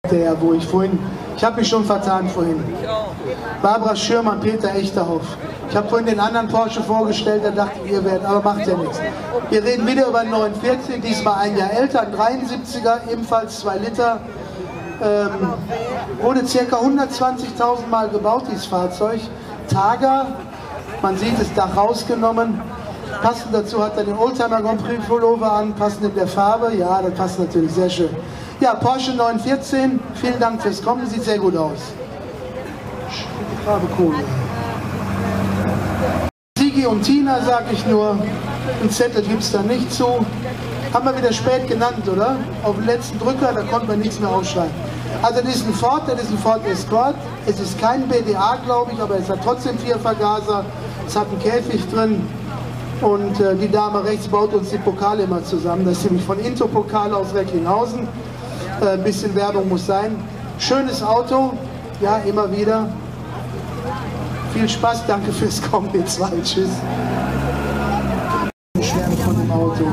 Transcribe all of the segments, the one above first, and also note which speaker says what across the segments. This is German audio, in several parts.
Speaker 1: Der, wo ich habe mich schon vertan vorhin. Barbara Schürmann, Peter Echterhoff. Ich habe vorhin den anderen Porsche vorgestellt, da dachte ich, ihr werdet, aber macht ja nichts. Wir reden wieder über einen 49, diesmal ein Jahr älter, ein 73er, ebenfalls 2 Liter. Wurde ca. 120.000 Mal gebaut, dieses Fahrzeug. Targa, man sieht das Dach rausgenommen. Passend dazu hat er den Oldtimer Grand Prix Pullover an, passend in der Farbe. Ja, das passt natürlich sehr schön. Ja, Porsche 914, vielen Dank fürs Kommen, sieht sehr gut aus. Die Farbe cool. Sigi und Tina, sag ich nur. Ein Zettel gibt es da nicht zu. Haben wir wieder spät genannt, oder? Auf den letzten Drücker, da konnte man nichts mehr aufschreiben. Also das ist ein Ford Escort. Es ist kein BDA, glaube ich, aber es hat trotzdem 4 Vergaser. Es hat einen Käfig drin. Und die Dame rechts baut uns die Pokale immer zusammen. Das ist nämlich von Into-Pokal aus Recklinghausen. Ein bisschen Werbung muss sein. Schönes Auto, ja, immer wieder. Viel Spaß, danke fürs Kommen, B2, tschüss. Schwärme von dem Auto.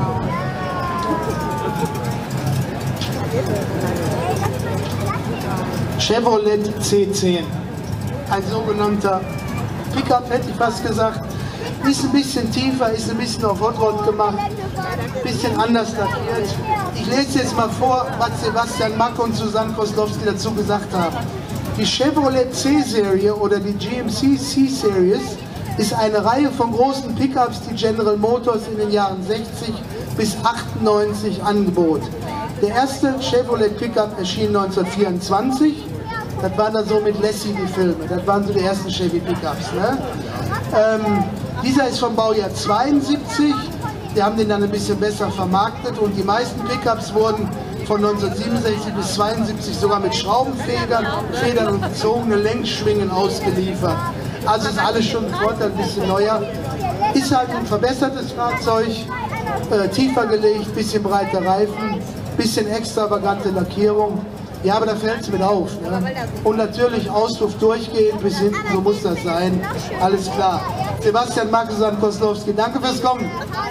Speaker 1: Chevrolet C10. Ein sogenannter Pickup, hätte ich fast gesagt. Ist ein bisschen tiefer, ist ein bisschen auf Hot Rod gemacht, ein bisschen anders lackiert. Ich lese jetzt mal vor, was Sebastian Mack und Susanne Koslowski dazu gesagt haben. Die Chevrolet C-Serie oder die GMC C-Series ist eine Reihe von großen Pickups, die General Motors in den Jahren 60 bis 98 angebot. Der erste Chevrolet Pickup erschien 1924. Das waren dann so mit Lassie die Filme. Das waren so die ersten Chevy Pickups. Ne? Dieser ist vom Baujahr 72. Die haben den dann ein bisschen besser vermarktet und die meisten Pickups wurden von 1967 bis 72 sogar mit Schraubenfedern und gezogene Längsschwingen ausgeliefert. Also ist alles schon ein Vorteil, ein bisschen neuer. Ist halt ein verbessertes Fahrzeug, tiefer gelegt, bisschen breiter Reifen, bisschen extravagante Lackierung. Ja, aber da fällt es mit auf. Ne? Und natürlich Auspuff durchgehend bis hinten, so muss das sein. Alles klar. Sebastian Mack, Susanne Koslowski, danke fürs Kommen.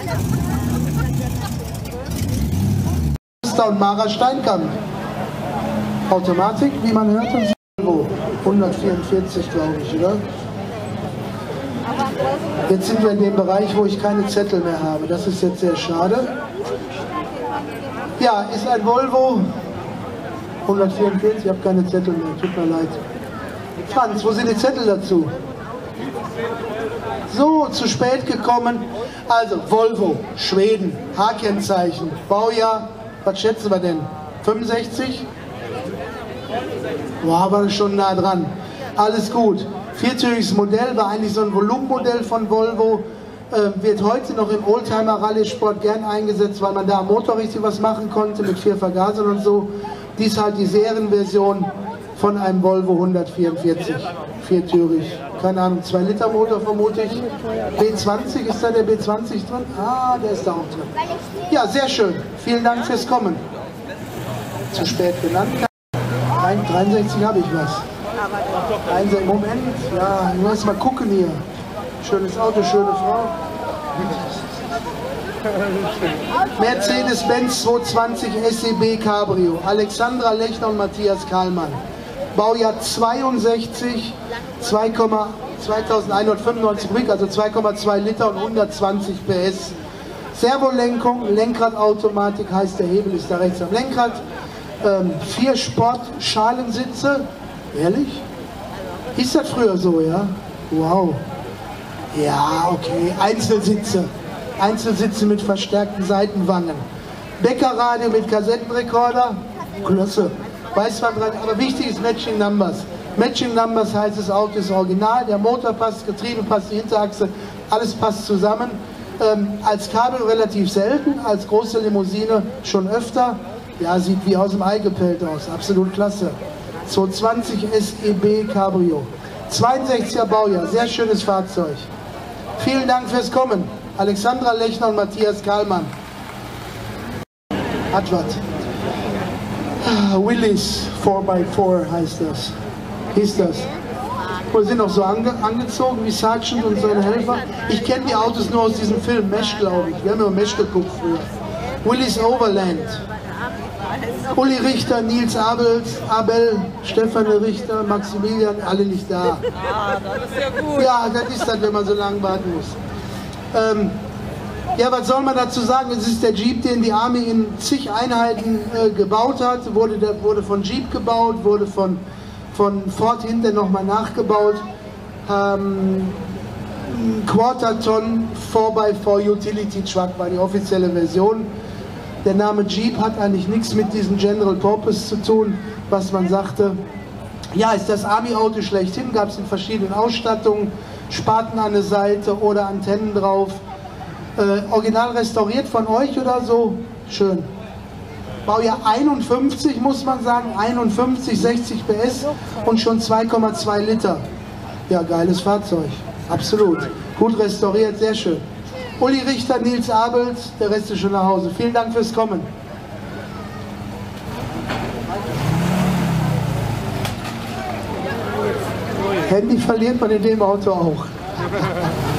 Speaker 1: Und Mara Steinkamp. Automatik, wie man hört, und 144, glaube ich, oder? Jetzt sind wir in dem Bereich, wo ich keine Zettel mehr habe. Das ist jetzt sehr schade. Ja, ist ein Volvo 144, ich habe keine Zettel mehr, tut mir leid. Franz, wo sind die Zettel dazu? So, zu spät gekommen. Also, Volvo, Schweden, H-Kennzeichen, Baujahr, was schätzen wir denn? 65? Boah, war schon nah dran. Alles gut. Viertüriges Modell, war eigentlich so ein Volumenmodell von Volvo. Wird heute noch im Oldtimer-Rallye-Sport gern eingesetzt, weil man da am Motor richtig was machen konnte mit 4 Vergasern und so. Dies halt die Serienversion von einem Volvo 144, viertürig. Keine Ahnung, 2 Liter Motor vermute ich. B20, ist da der B20 drin? Ah, der ist da auch drin. Ja, sehr schön. Vielen Dank fürs Kommen. Zu spät genannt. 63 habe ich was. Moment, ja, ich muss mal gucken hier. Schönes Auto, schöne Frau. Mercedes-Benz 220 SEB Cabrio, Alexandra Lechner und Matthias Kahlmann. Baujahr 62, 2195 Kubik, also 2,2 Liter und 120 PS. Servolenkung, Lenkradautomatik, heißt der Hebel ist da rechts am Lenkrad. 4 Sportschalensitze. Ehrlich? Ist das früher so, ja? Wow. Ja, okay. Einzelsitze mit verstärkten Seitenwangen. Bäckerradio mit Kassettenrekorder. Klasse. Weiß man dran, aber wichtig ist Matching Numbers. Matching Numbers heißt, das Auto ist original, der Motor passt, Getriebe passt, die Hinterachse, alles passt zusammen. Als Cabrio relativ selten, als große Limousine schon öfter. Ja, sieht wie aus dem Ei gepellt aus. Absolut klasse. 220 SEB Cabrio. 62er Baujahr, sehr schönes Fahrzeug. Vielen Dank fürs Kommen. Alexandra Lechner und Matthias Kahlmann. Hat was. Willys 4x4 heißt das. Hieß das. Wir sind auch so angezogen wie Sergeant und seine Helfer. Ich kenne die Autos nur aus diesem Film, Mesh, glaube ich. Wir haben immer Mesh geguckt früher. Willys Overland. Uli Richter, Nils Abel, Stefanie Richter, Maximilian, alle nicht da.
Speaker 2: Ah, das ist ja gut.
Speaker 1: Ja, das ist dann, wenn man so lange warten muss. Ja, was soll man dazu sagen? Es ist der Jeep, den die Army in zig Einheiten gebaut hat. Wurde von Jeep gebaut, wurde von Ford hinten nochmal nachgebaut. Quarter-Ton 4x4 Utility Truck war die offizielle Version. Der Name Jeep hat eigentlich nichts mit diesem General Purpose zu tun, was man sagte. Ja, ist das Army-Auto schlechthin, gab es in verschiedenen Ausstattungen, Spaten an der Seite oder Antennen drauf. Original restauriert von euch oder so? Schön. Baujahr 51, muss man sagen, 51, 60 PS und schon 2,2 Liter. Ja, geiles Fahrzeug, absolut. Gut restauriert, sehr schön. Uli Richter, Nils Abelt, der Rest ist schon nach Hause. Vielen Dank fürs Kommen. Handy verliert man in dem Auto auch.